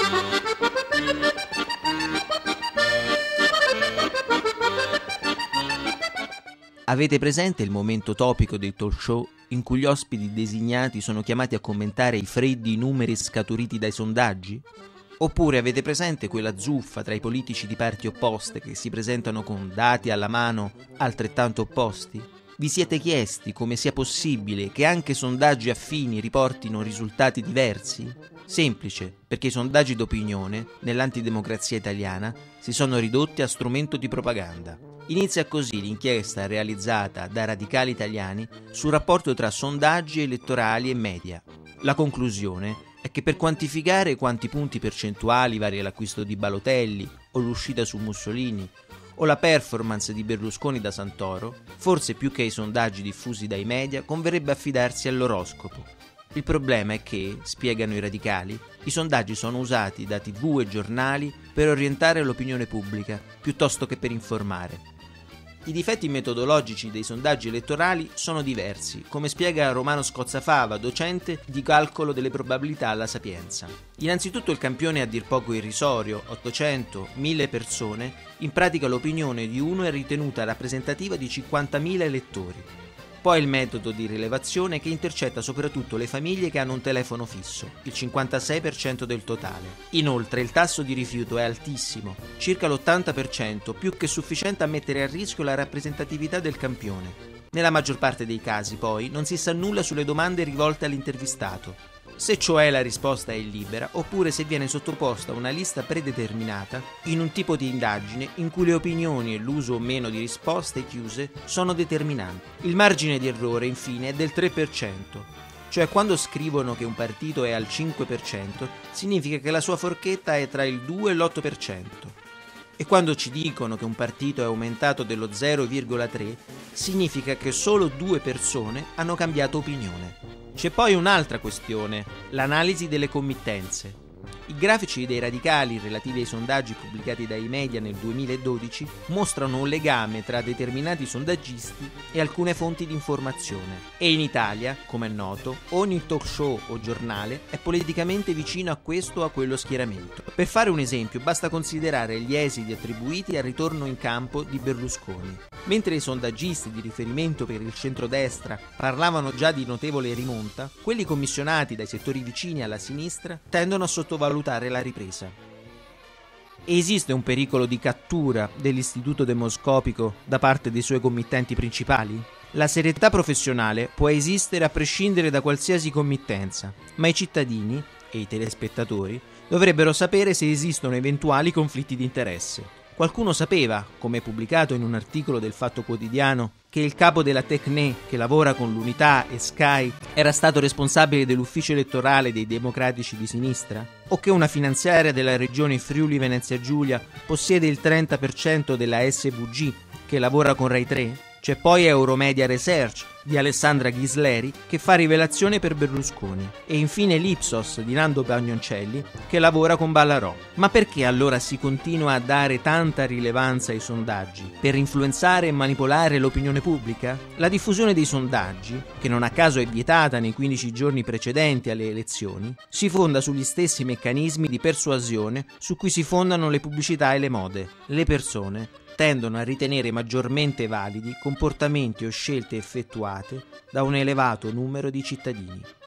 Avete presente il momento topico dei talk show in cui gli ospiti designati sono chiamati a commentare i freddi numeri scaturiti dai sondaggi? Oppure avete presente quella zuffa tra i politici di parti opposte che si presentano con dati alla mano altrettanto opposti? Vi siete chiesti come sia possibile che anche sondaggi affini riportino risultati diversi? Semplice, perché i sondaggi d'opinione, nell'antidemocrazia italiana, si sono ridotti a strumento di propaganda. Inizia così l'inchiesta realizzata da radicali italiani sul rapporto tra sondaggi elettorali e media. La conclusione è che per quantificare quanti punti percentuali varia l'acquisto di Balotelli o l'uscita su Mussolini o la performance di Berlusconi da Santoro, forse più che ai sondaggi diffusi dai media converrebbe affidarsi all'oroscopo. Il problema è che, spiegano i radicali, i sondaggi sono usati da TV e giornali per orientare l'opinione pubblica piuttosto che per informare. I difetti metodologici dei sondaggi elettorali sono diversi, come spiega Romano Scozzafava, docente di calcolo delle probabilità alla Sapienza. Innanzitutto il campione è a dir poco irrisorio, 800-1000 persone, in pratica l'opinione di uno è ritenuta rappresentativa di 50.000 elettori. Poi il metodo di rilevazione che intercetta soprattutto le famiglie che hanno un telefono fisso, il 56% del totale. Inoltre il tasso di rifiuto è altissimo, circa l'80%, più che sufficiente a mettere a rischio la rappresentatività del campione. Nella maggior parte dei casi, poi, non si sa nulla sulle domande rivolte all'intervistato. Se cioè la risposta è libera, oppure se viene sottoposta a una lista predeterminata in un tipo di indagine in cui le opinioni e l'uso o meno di risposte chiuse sono determinanti. Il margine di errore, infine, è del 3%, cioè quando scrivono che un partito è al 5%, significa che la sua forchetta è tra il 2 e l'8%. E quando ci dicono che un partito è aumentato dello 0,3, significa che solo 2 persone hanno cambiato opinione. C'è poi un'altra questione, l'analisi delle committenze. I grafici dei radicali relativi ai sondaggi pubblicati dai media nel 2012 mostrano un legame tra determinati sondaggisti e alcune fonti di informazione. E in Italia, come è noto, ogni talk show o giornale è politicamente vicino a questo o a quello schieramento. Per fare un esempio, basta considerare gli esiti attribuiti al ritorno in campo di Berlusconi. Mentre i sondaggisti di riferimento per il centrodestra parlavano già di notevole rimonta, quelli commissionati dai settori vicini alla sinistra tendono a sottovalutare la ripresa. Esiste un pericolo di cattura dell'istituto demoscopico da parte dei suoi committenti principali? La serietà professionale può esistere a prescindere da qualsiasi committenza, ma i cittadini e i telespettatori dovrebbero sapere se esistono eventuali conflitti di interesse. Qualcuno sapeva, come pubblicato in un articolo del Fatto Quotidiano, che il capo della Tecné, che lavora con l'Unità e Sky, era stato responsabile dell'ufficio elettorale dei democratici di sinistra? O che una finanziaria della regione Friuli Venezia Giulia possiede il 30% della SVG, che lavora con Rai 3? C'è poi Euromedia Research di Alessandra Ghisleri che fa rivelazione per Berlusconi e infine l'Ipsos di Nando Pagnoncelli che lavora con Ballarò. Ma perché allora si continua a dare tanta rilevanza ai sondaggi? Per influenzare e manipolare l'opinione pubblica? La diffusione dei sondaggi, che non a caso è vietata nei 15 giorni precedenti alle elezioni, si fonda sugli stessi meccanismi di persuasione su cui si fondano le pubblicità e le mode. Le persone tendono a ritenere maggiormente validi comportamenti o scelte effettuate da un elevato numero di cittadini.